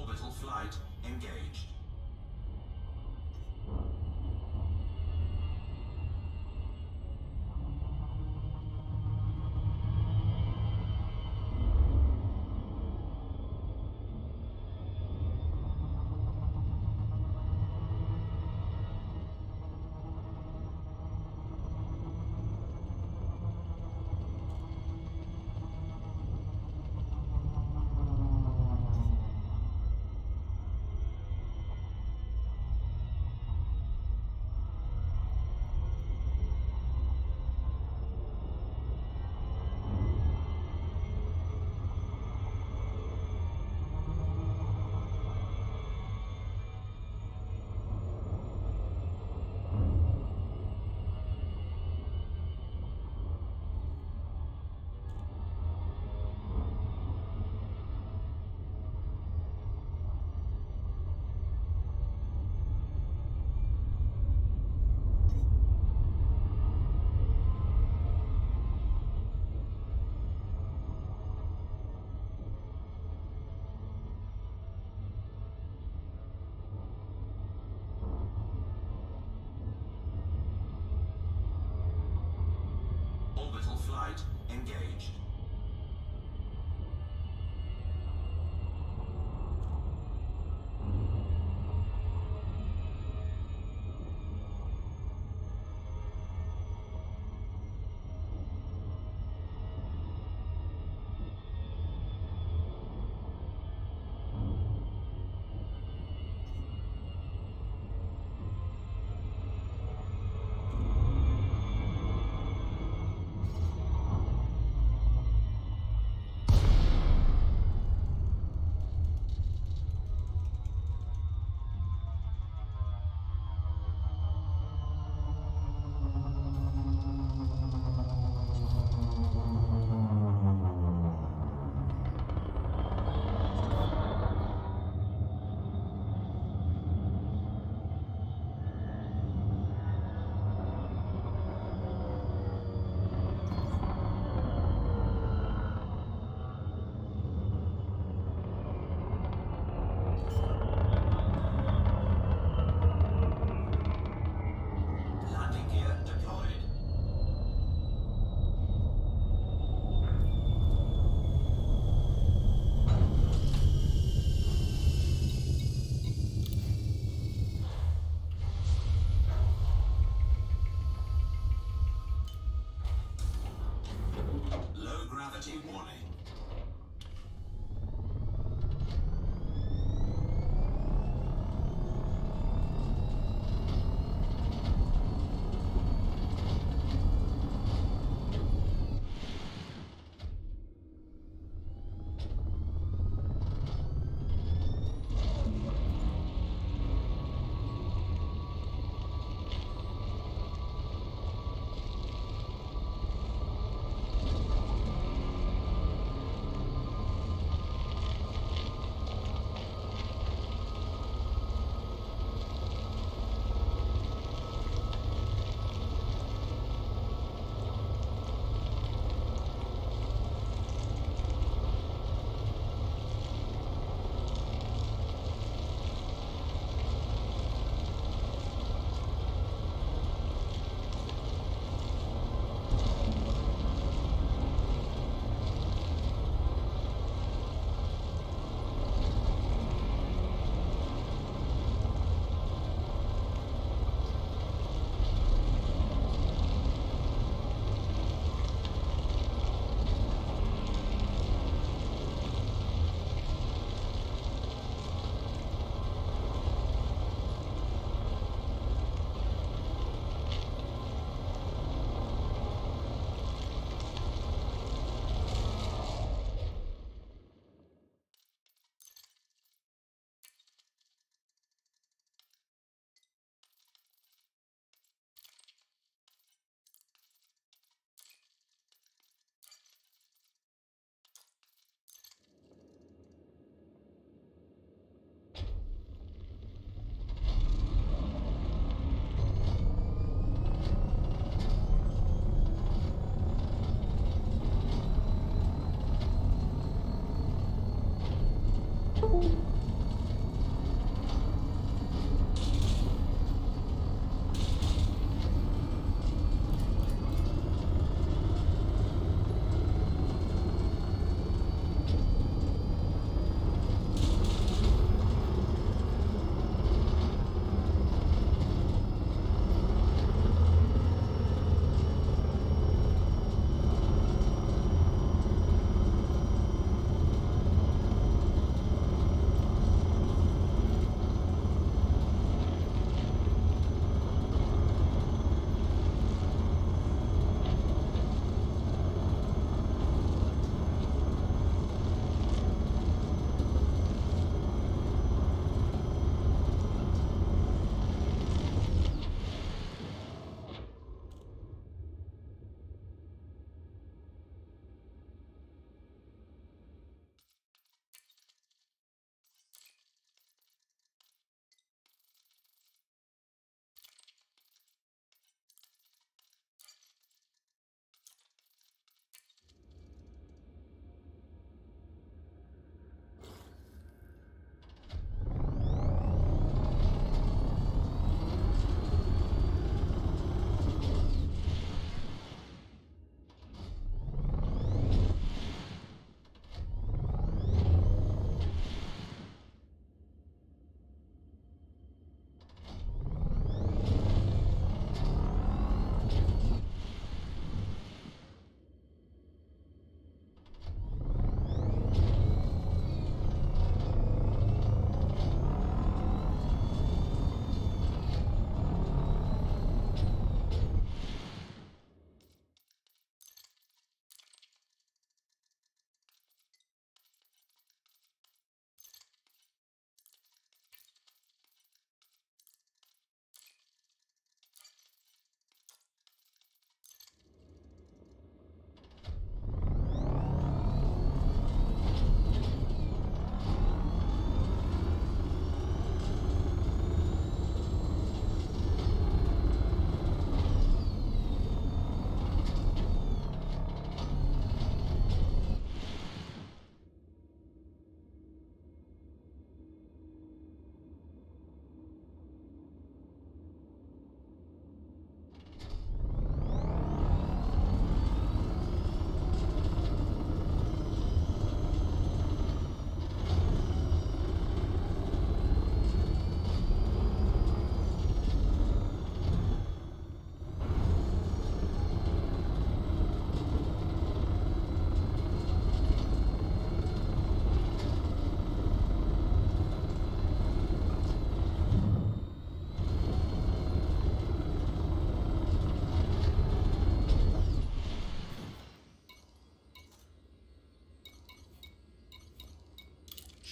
Orbital flight engaged. Orbital flight engaged. Landing gear deployed. Low gravity warning.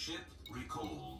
Ship recalled.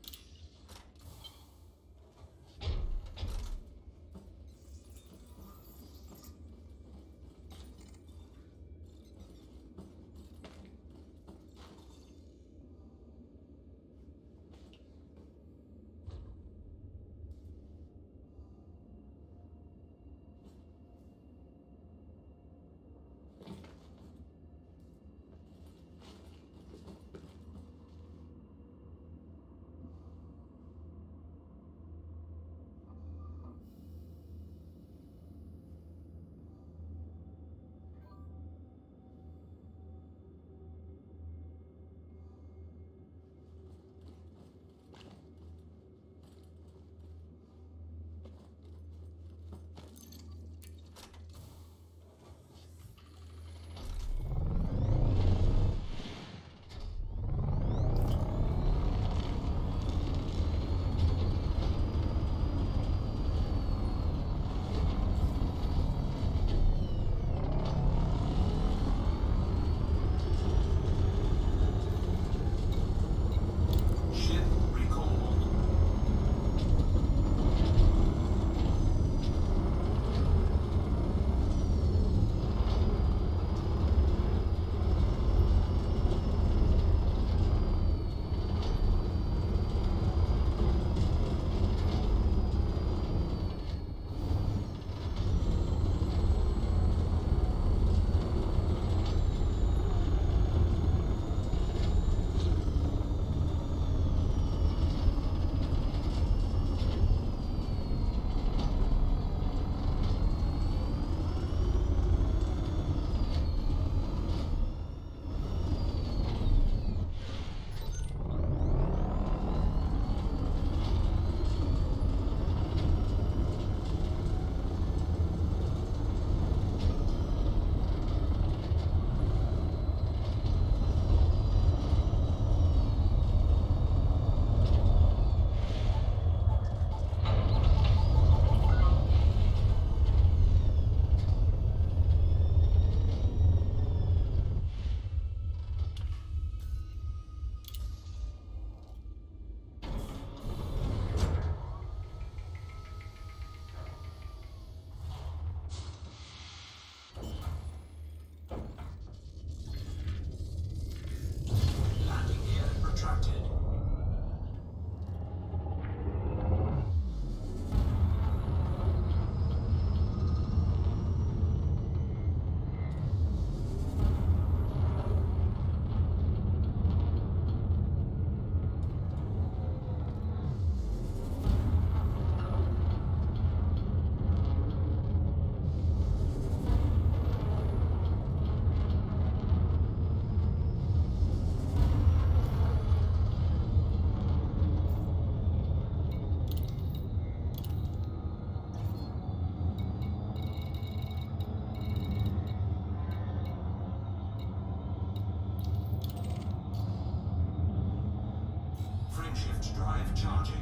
Shift drive charging.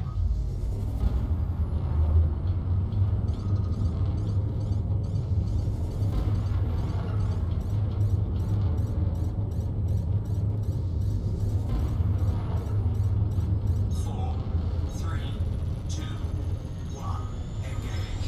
Four, three, two, one, engage.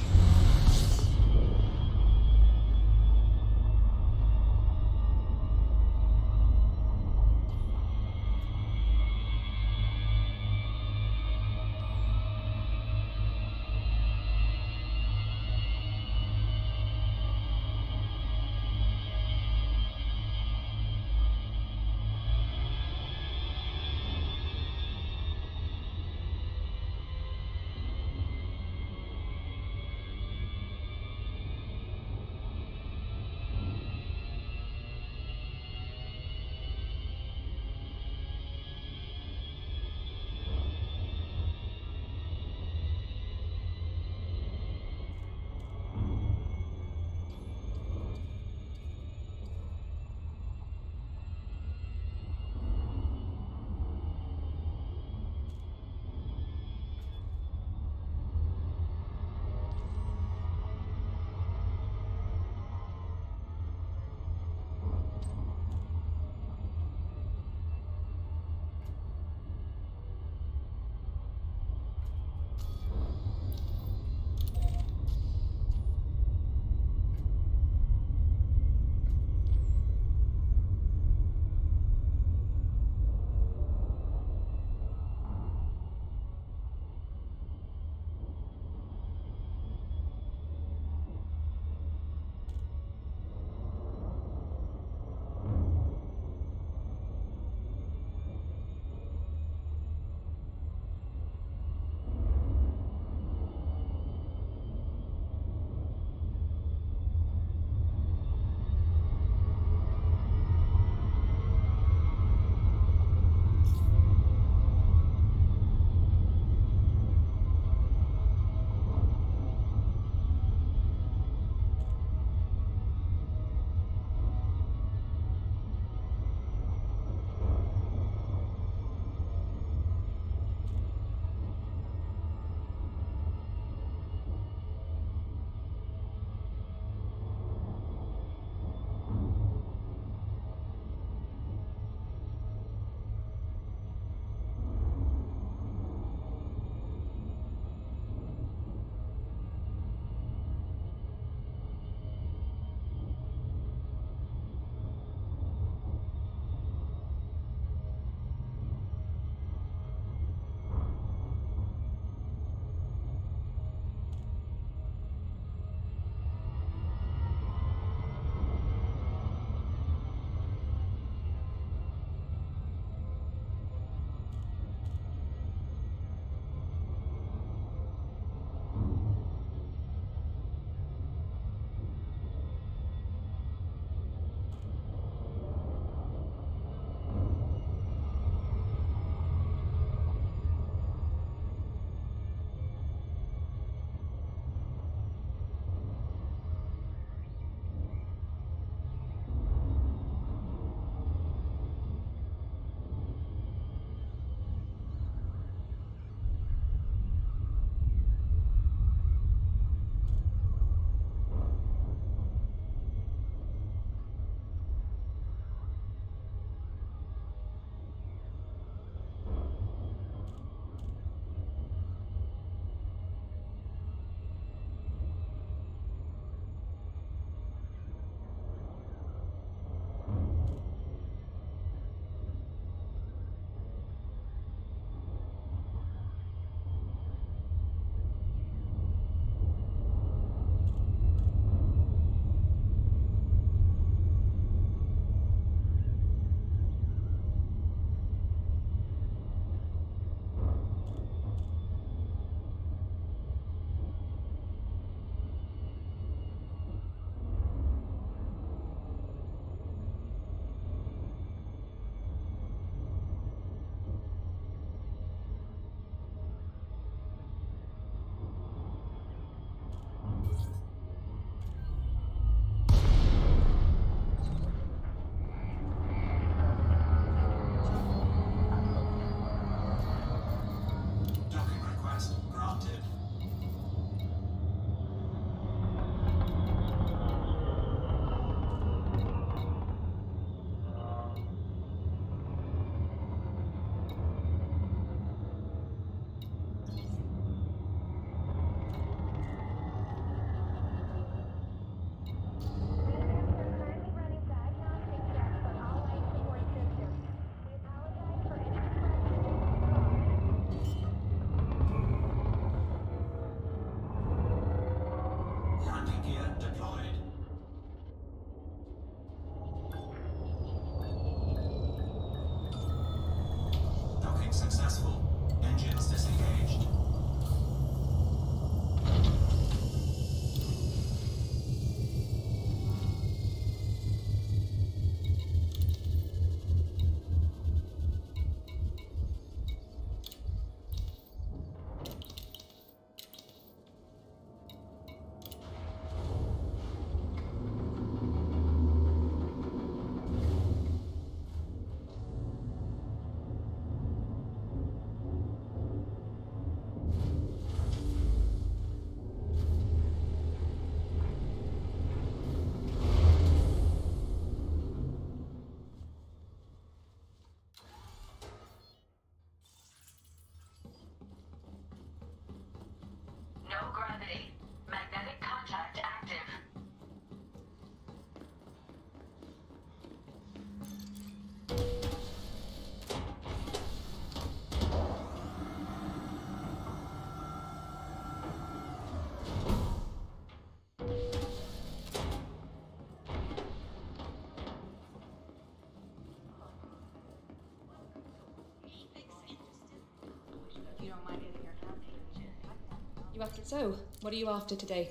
So, what are you after today?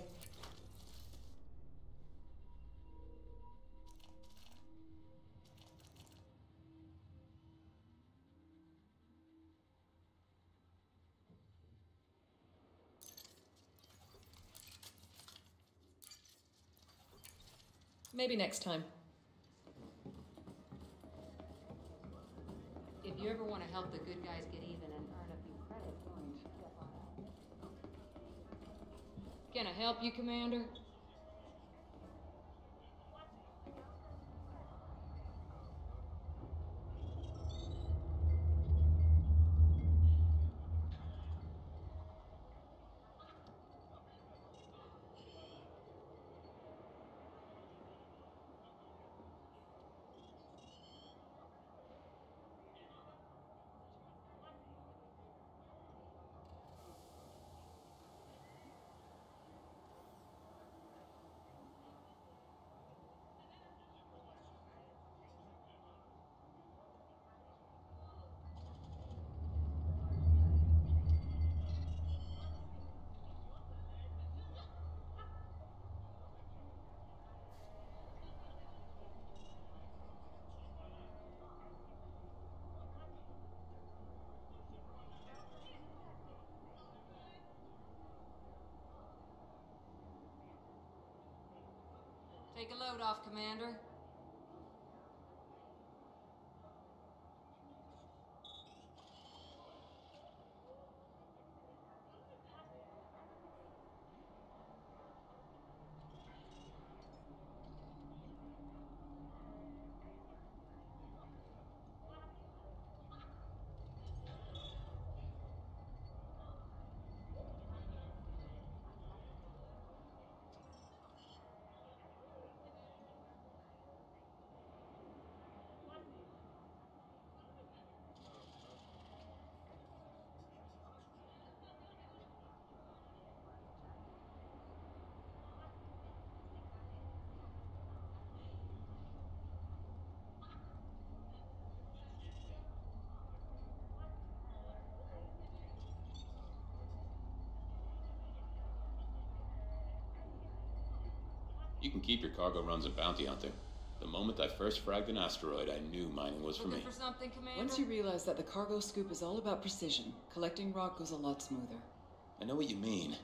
Maybe next time. If you ever want to help the good guys get even and earn a few credit points, step on out. Can I help you, Commander? Take a load off, Commander. You can keep your cargo runs and bounty hunting. The moment I first fragged an asteroid, I knew mining was for me. Looking for something, Commander? Once you realize that the cargo scoop is all about precision, collecting rock goes a lot smoother. I know what you mean.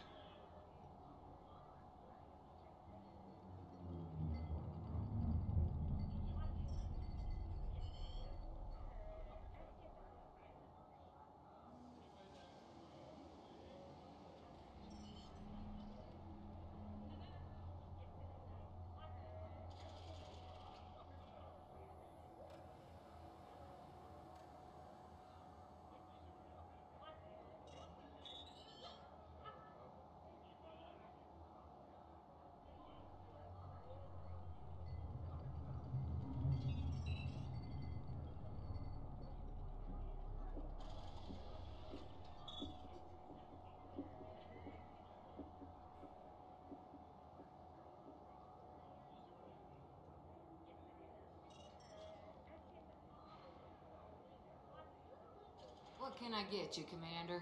What can I get you, Commander?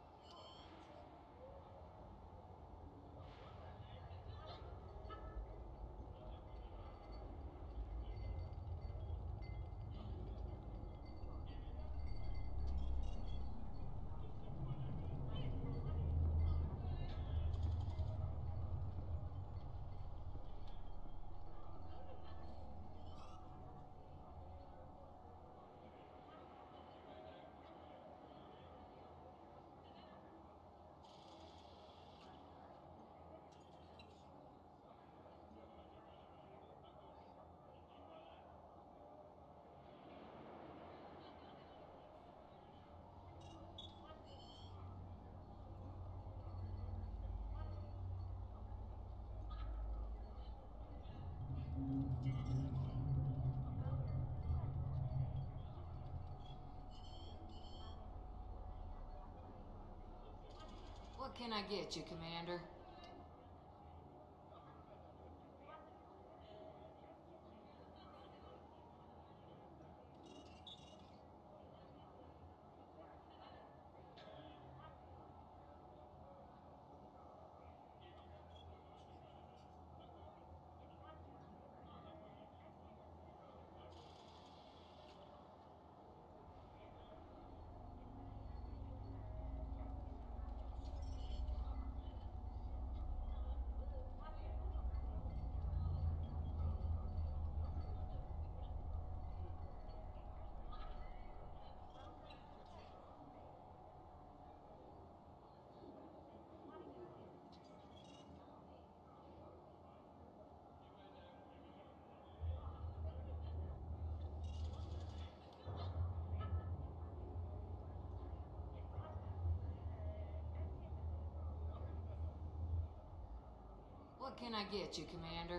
What can I get you, Commander? What can I get you, Commander?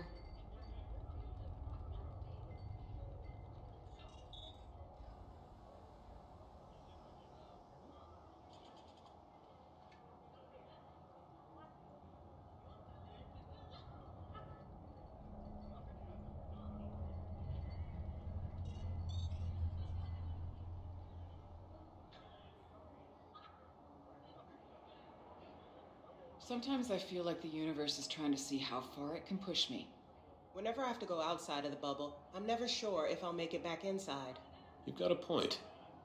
Sometimes I feel like the universe is trying to see how far it can push me. Whenever I have to go outside of the bubble, I'm never sure if I'll make it back inside. You've got a point.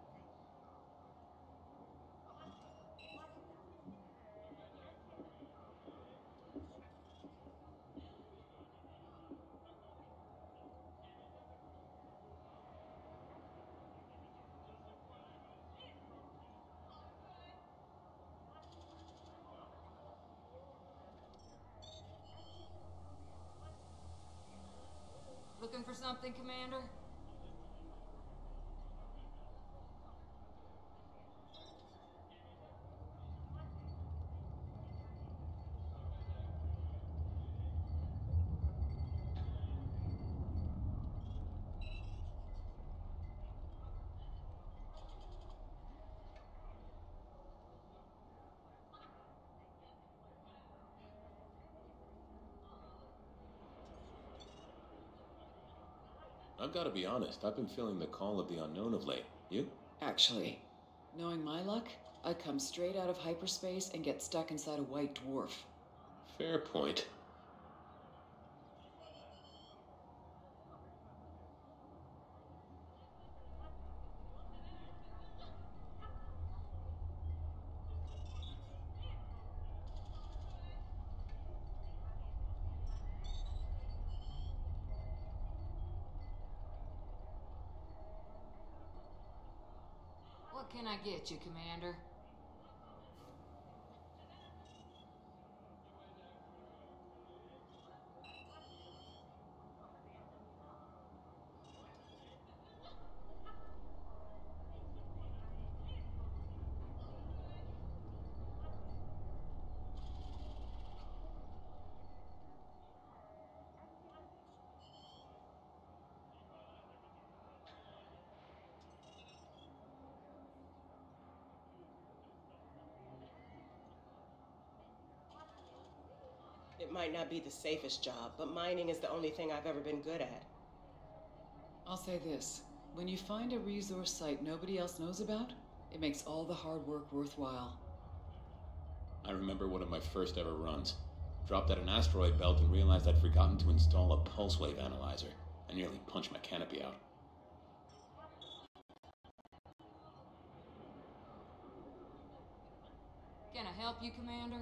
Looking for something, Commander? I've got to be honest, I've been feeling the call of the unknown of late. You? Actually, knowing my luck, I'd come straight out of hyperspace and get stuck inside a white dwarf. Fair point. What can I get you, Commander? It might not be the safest job, but mining is the only thing I've ever been good at. I'll say this. When you find a resource site nobody else knows about, it makes all the hard work worthwhile. I remember one of my first ever runs. Dropped at an asteroid belt and realized I'd forgotten to install a pulse wave analyzer. I nearly punched my canopy out. Can I help you, Commander?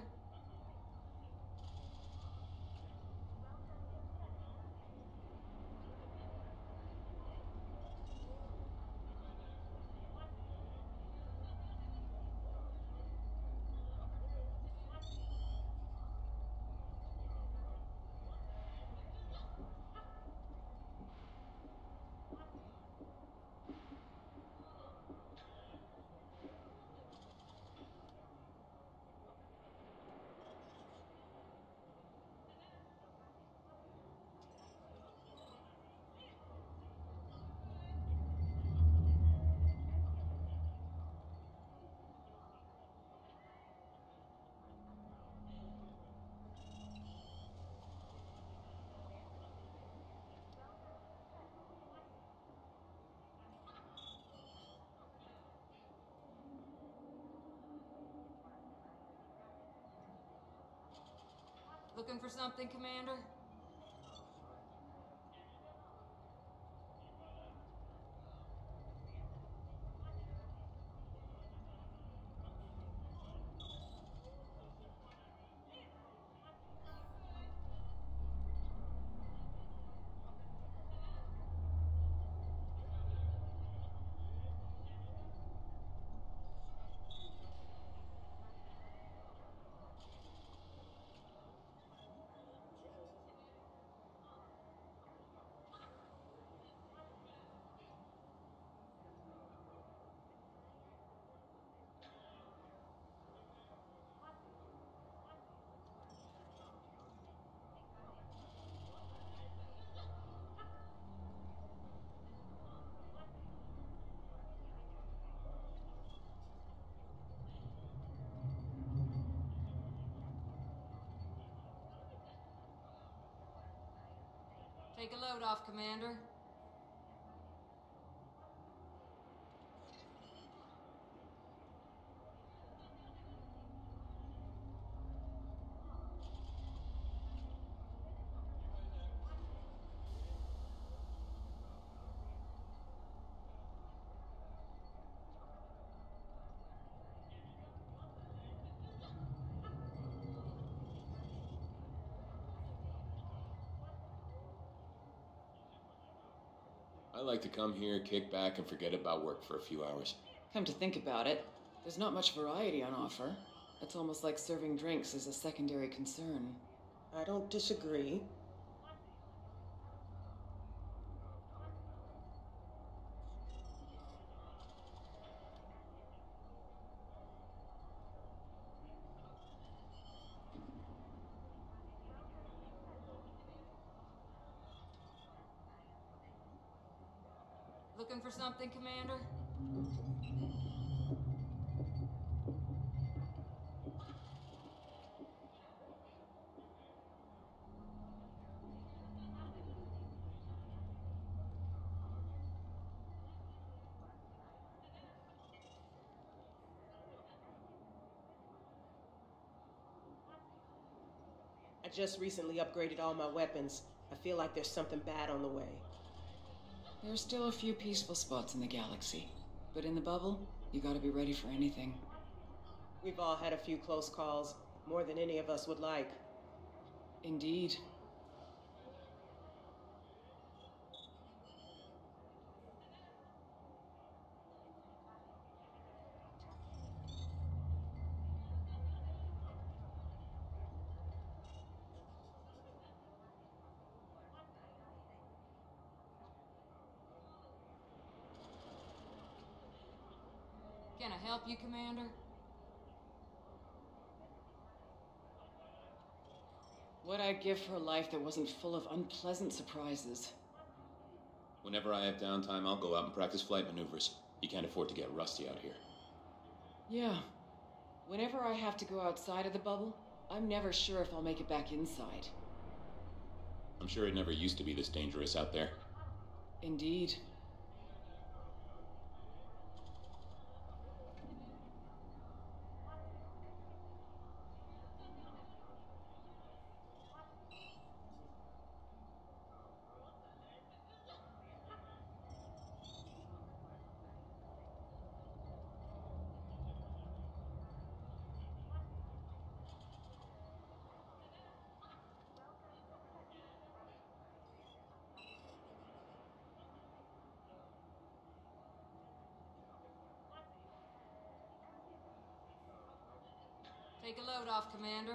Looking for something, Commander? Take a load off, Commander. I like to come here, kick back, and forget about work for a few hours. Come to think about it, there's not much variety on offer. It's almost like serving drinks is a secondary concern. I don't disagree. Looking for something, Commander? I just recently upgraded all my weapons. I feel like there's something bad on the way. There's still a few peaceful spots in the galaxy. But in the bubble, you gotta be ready for anything. We've all had a few close calls, more than any of us would like. Indeed. Can I help you, Commander? What I'd give for a life that wasn't full of unpleasant surprises. Whenever I have downtime, I'll go out and practice flight maneuvers. You can't afford to get rusty out here. Yeah. Whenever I have to go outside of the bubble, I'm never sure if I'll make it back inside. I'm sure it never used to be this dangerous out there. Indeed. Take a load off, Commander.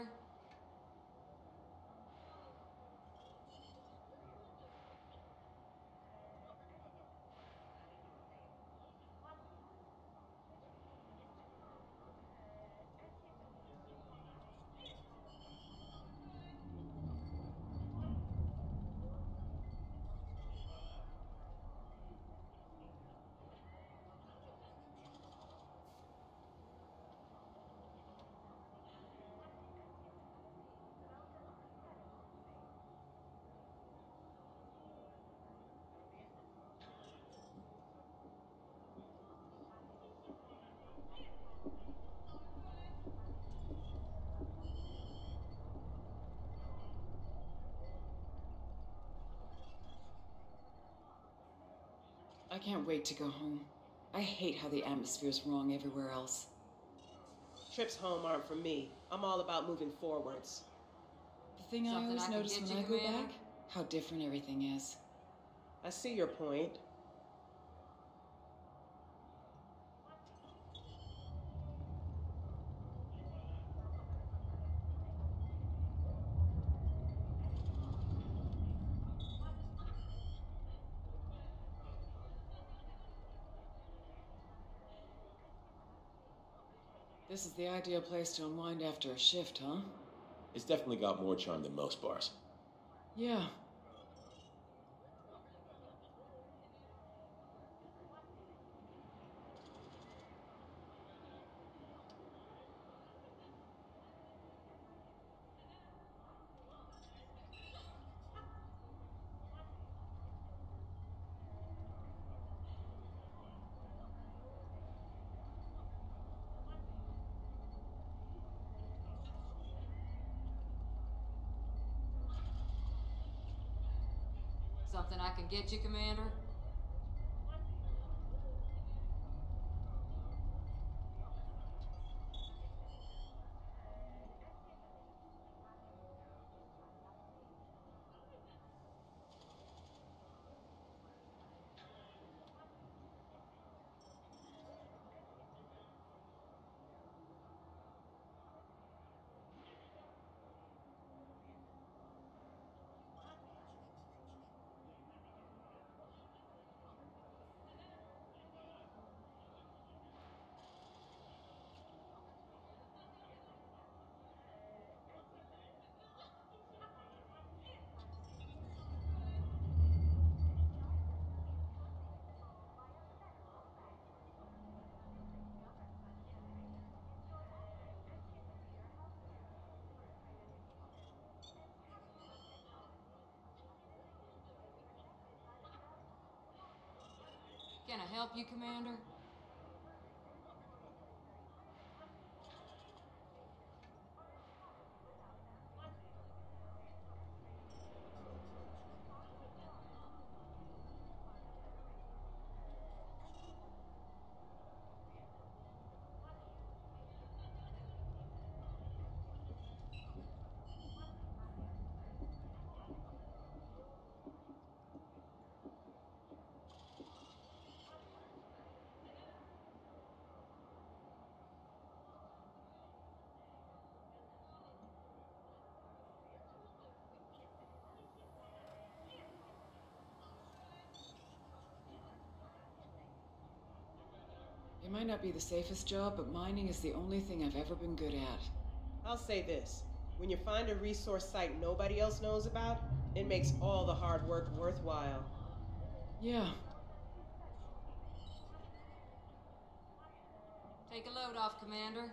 I can't wait to go home. I hate how the atmosphere's wrong everywhere else. Trips home aren't for me. I'm all about moving forwards. The thing I Something always I can notice get when you, I go Commander? back, how different everything is. I see your point. This is the ideal place to unwind after a shift, huh? It's definitely got more charm than most bars. Yeah. Something I can get you, Commander? Can I help you, Commander? It might not be the safest job, but mining is the only thing I've ever been good at. I'll say this. When you find a resource site nobody else knows about, it makes all the hard work worthwhile. Yeah. Take a load off, Commander.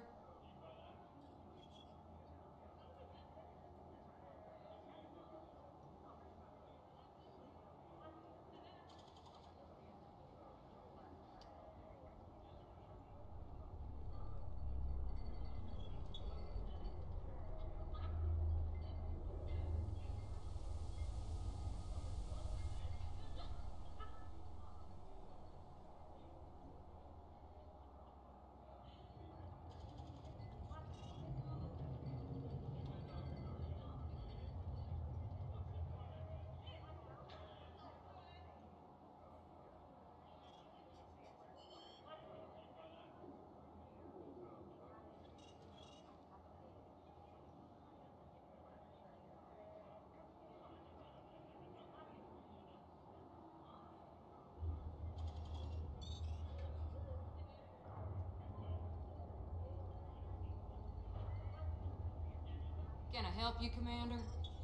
Can I help you, Commander?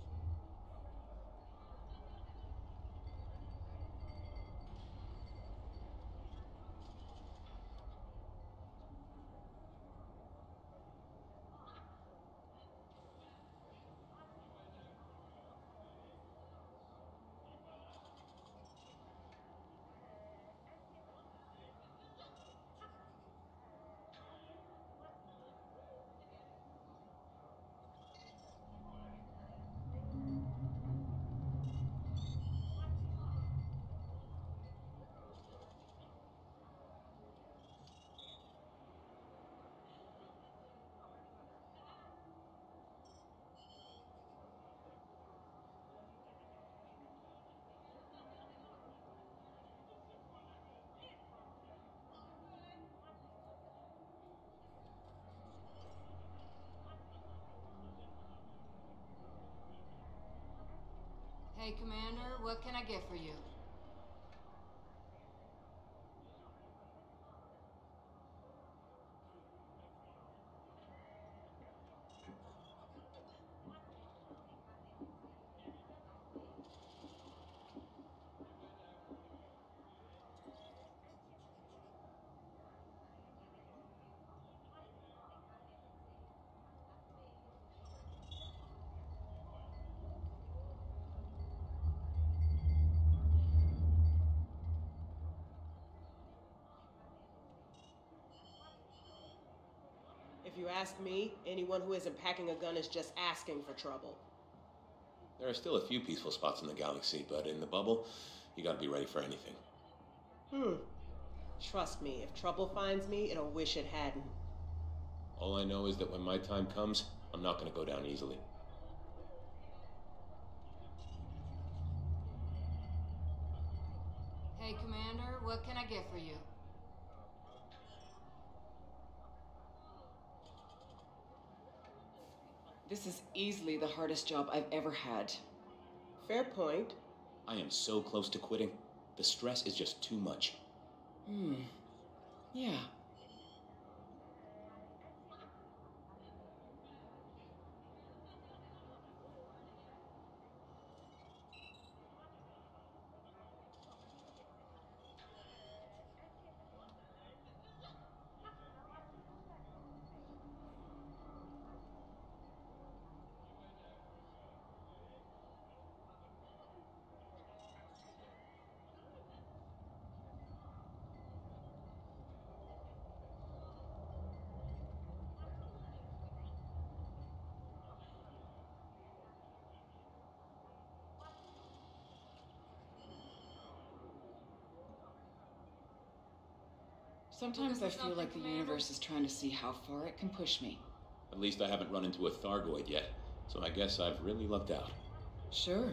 Hey, Commander, what can I get for you? If you ask me, anyone who isn't packing a gun is just asking for trouble. There are still a few peaceful spots in the galaxy, but in the bubble, you gotta be ready for anything. Trust me, if trouble finds me, it'll wish it hadn't. All I know is that when my time comes, I'm not gonna go down easily. Hey, Commander, what can I get for you? This is easily the hardest job I've ever had. Fair point. I am so close to quitting. The stress is just too much. Yeah. Sometimes I feel like the universe is trying to see how far it can push me. At least I haven't run into a Thargoid yet, so I guess I've really lucked out. Sure.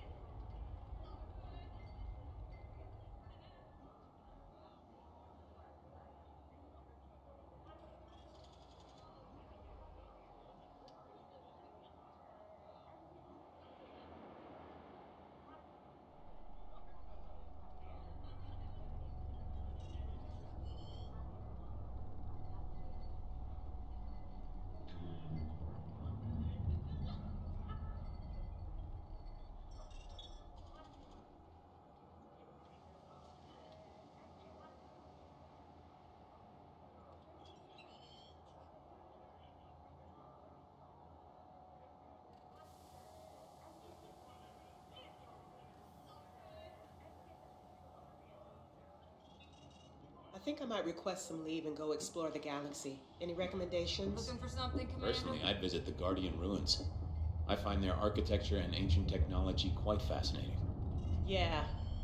I think I might request some leave and go explore the galaxy. Any recommendations? Looking for something, Commander? Personally, I'd visit the Guardian Ruins. I find their architecture and ancient technology quite fascinating. Yeah.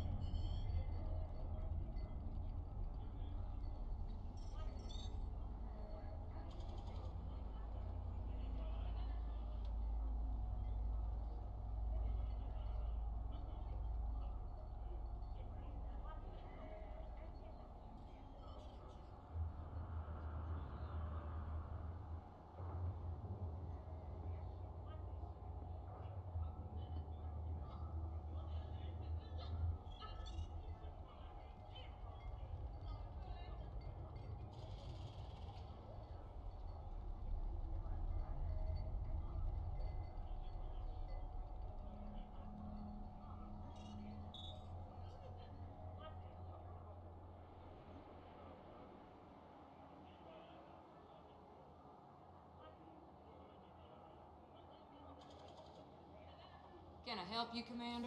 Can I help you, Commander?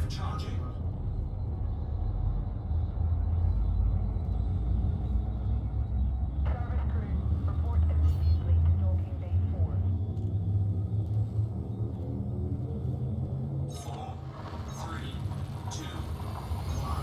Charging. Service crew, report immediately to docking bay 4. 4, 3, 2, 1.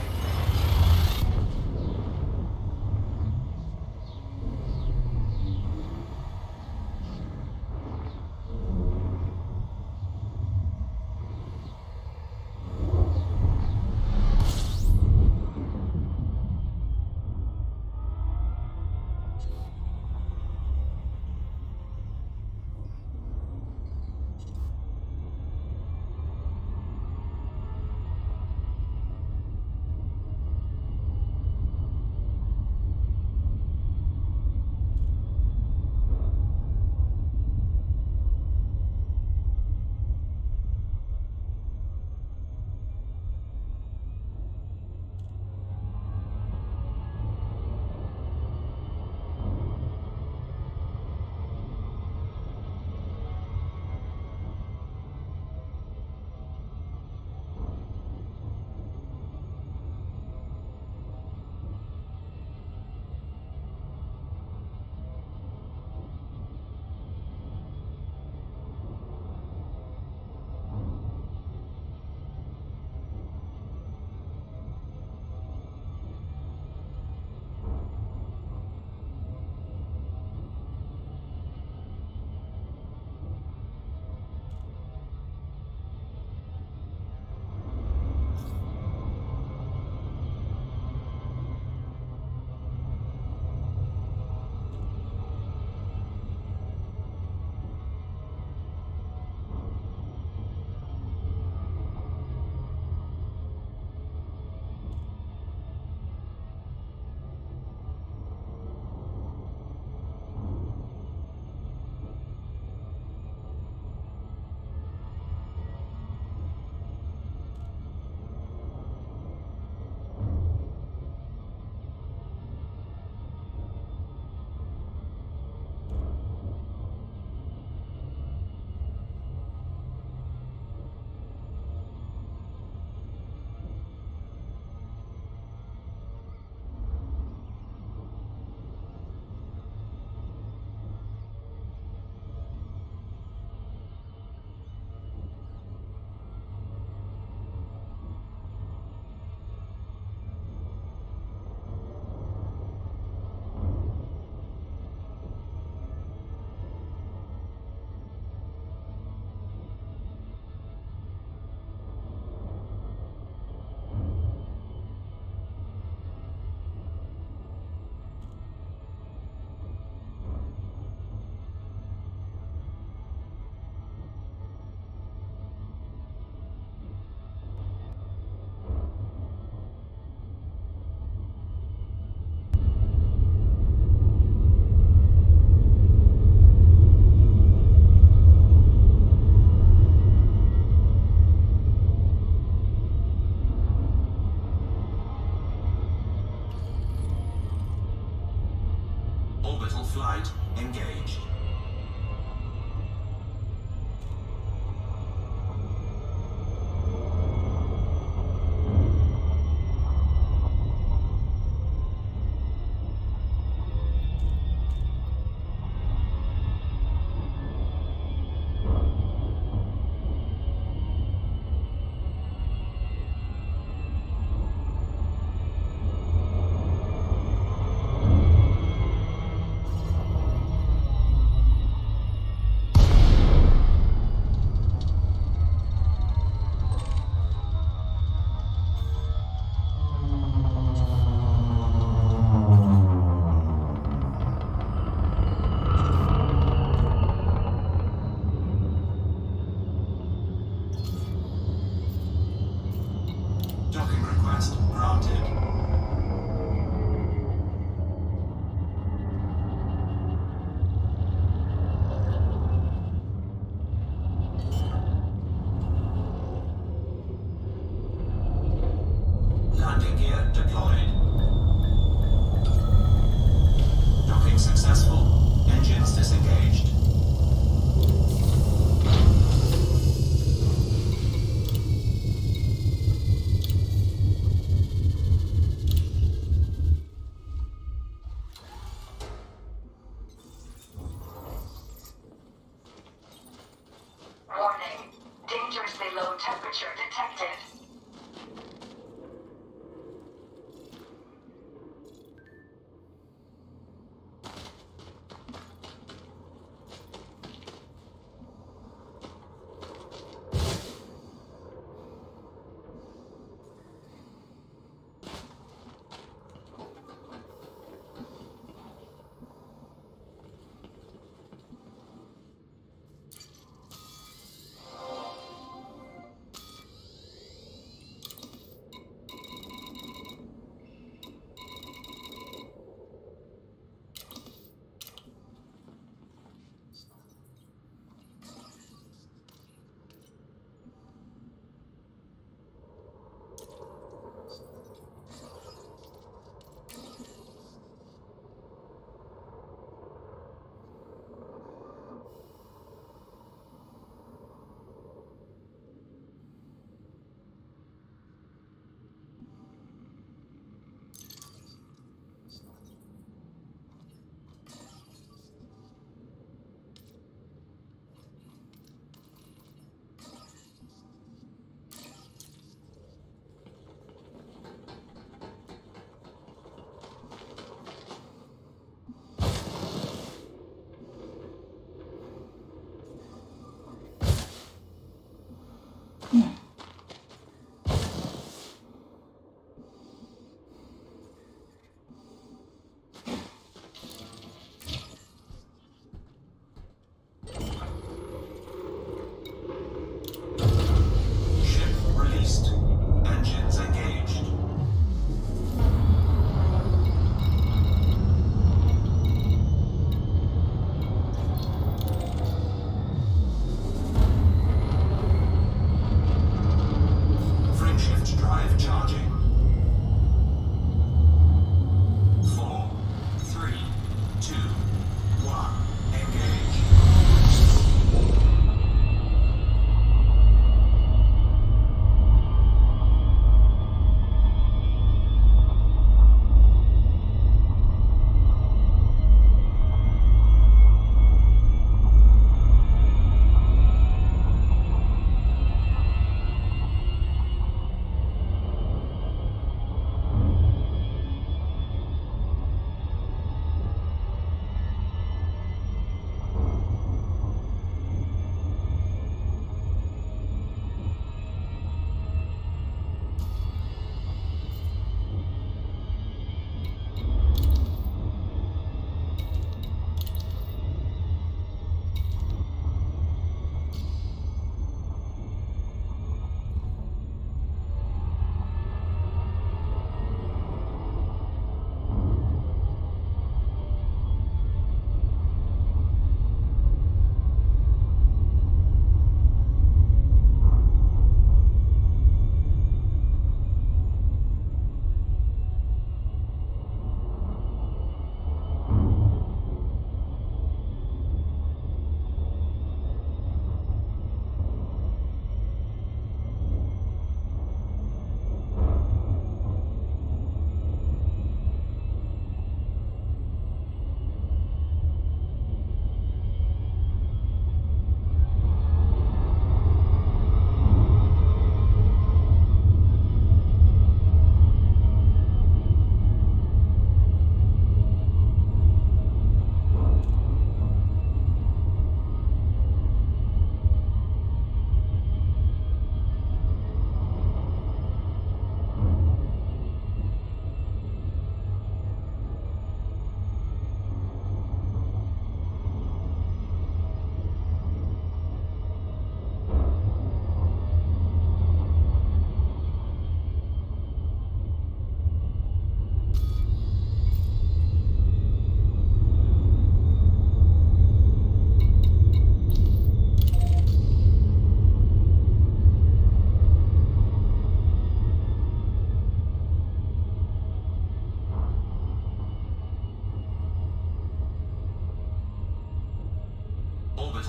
Orbital flight engaged.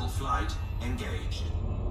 Orbital flight engaged.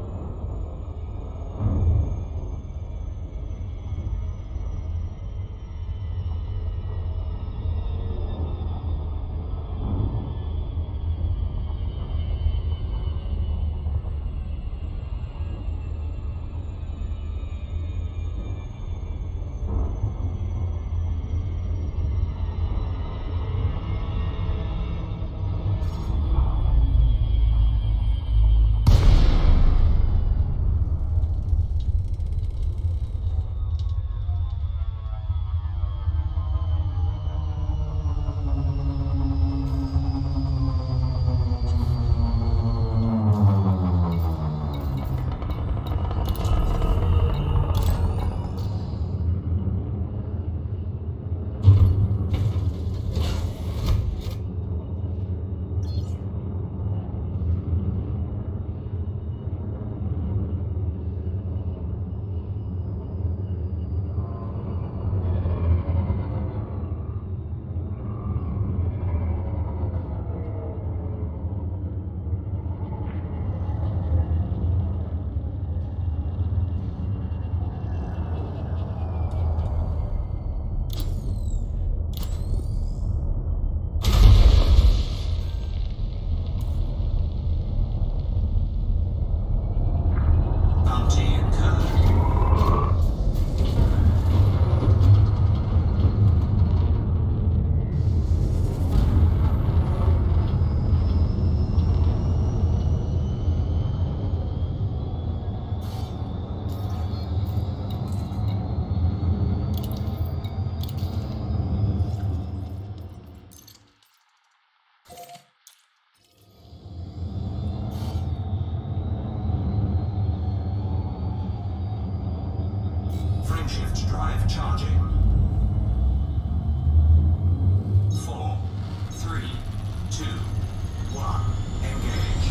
Frameshift drive charging. 4, 3, 2, 1, engage.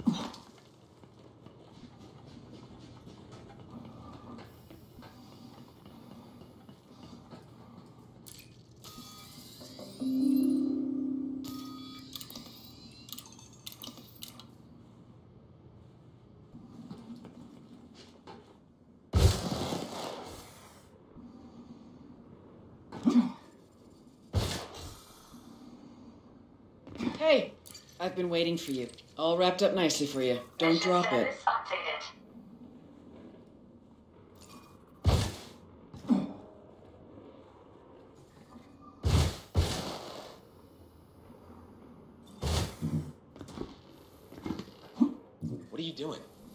Hey, I've been waiting for you. All wrapped up nicely for you. Don't drop it. What are you doing?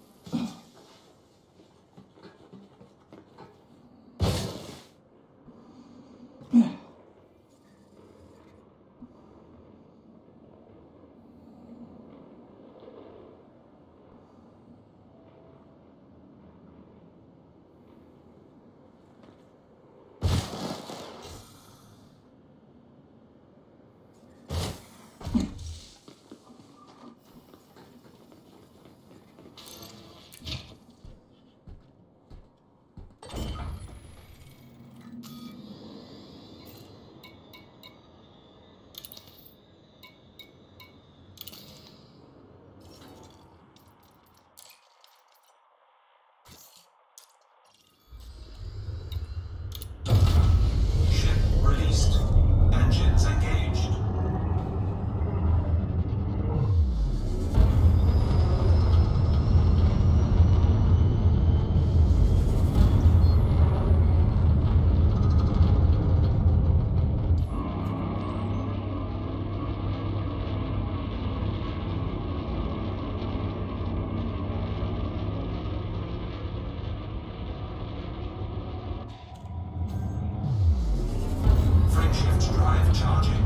Ship released. Engines engaged. Frameshift drive charging.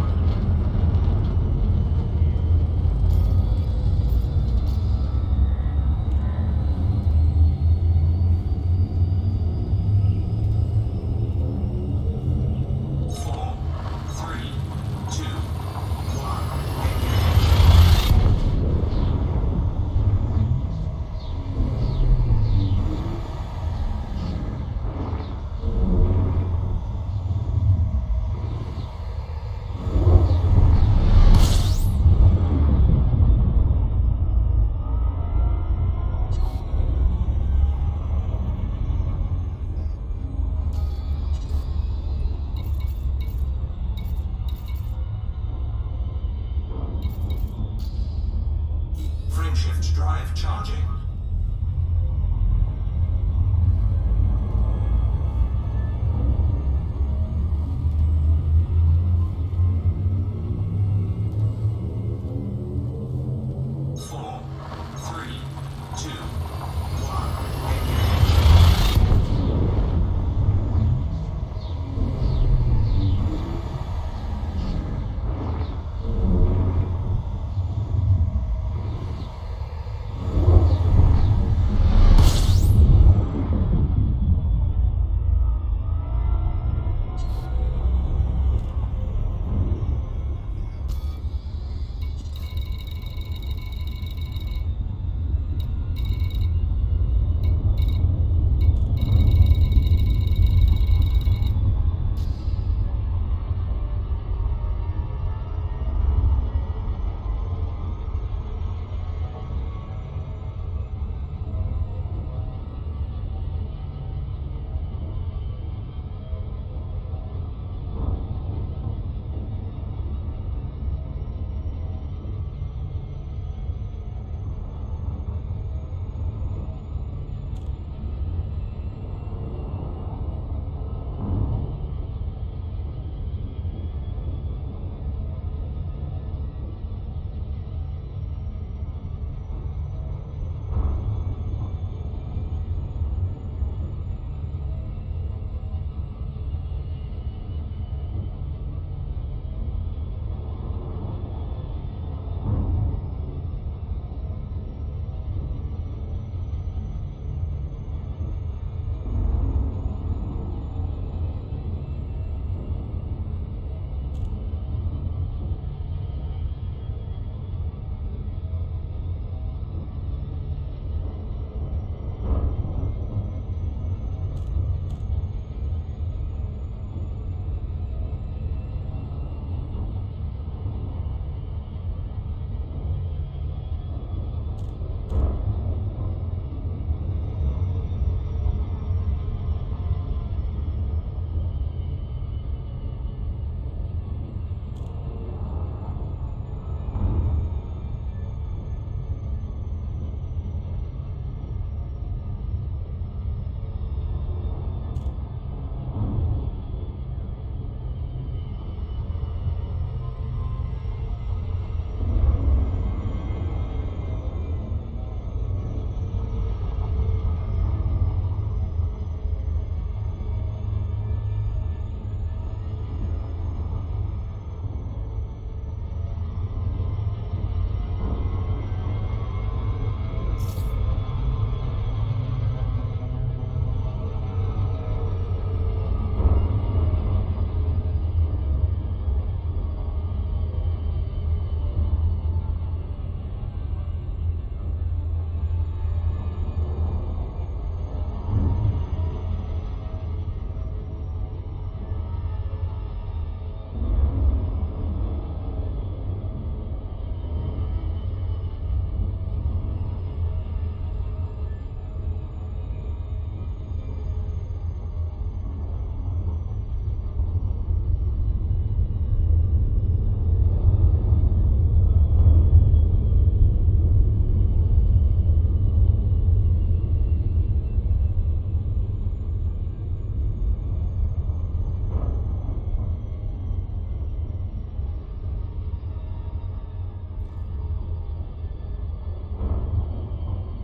Four, three, two, one. Engage. Frameshift drive charging. Four, three, two, one. Engage.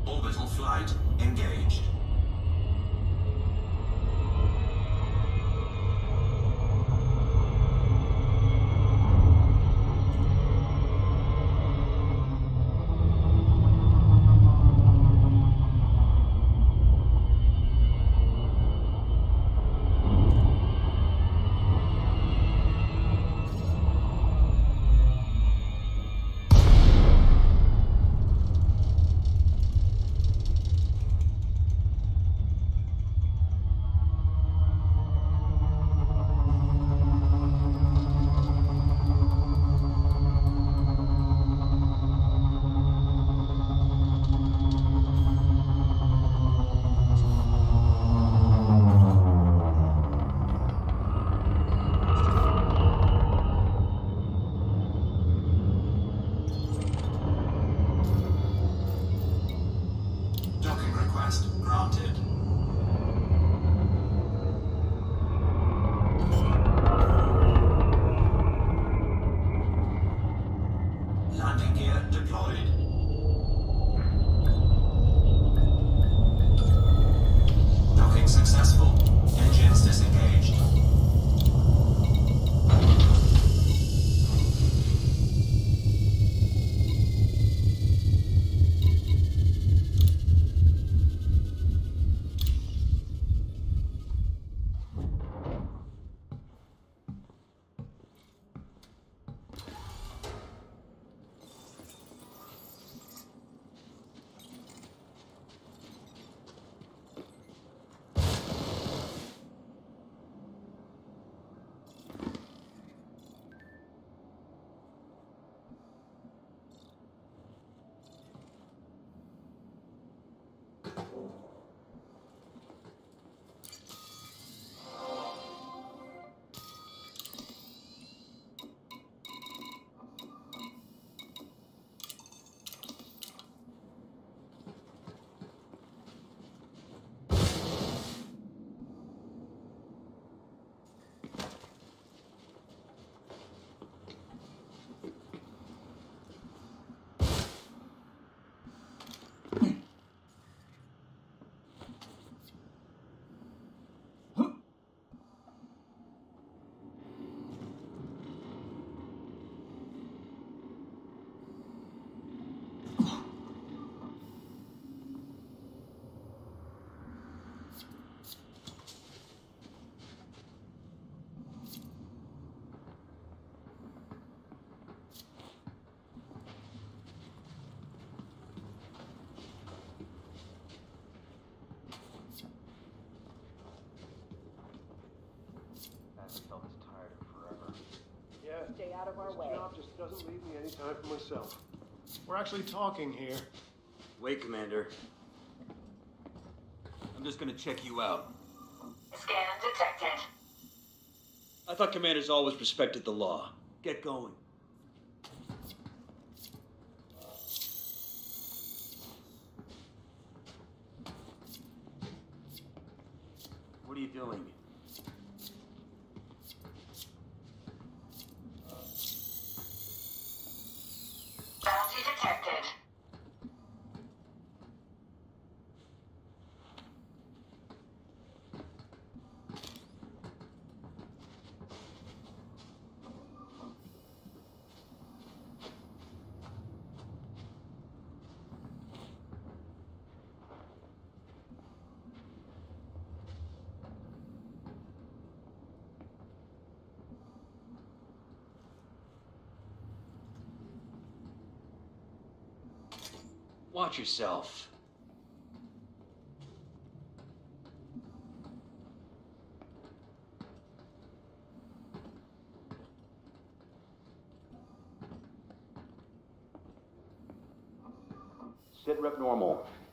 Orbital flight engaged. Docking request granted. Landing gear deployed. Docking successful. Engines disengaged. Yeah. Stay out of our way. This job just doesn't leave me any time for myself. We're actually talking here. Wait, Commander. I'm just gonna check you out. Scan detected. I thought commanders always respected the law. Get going. What are you doing? Bounty detected. Watch yourself. Sit rep normal.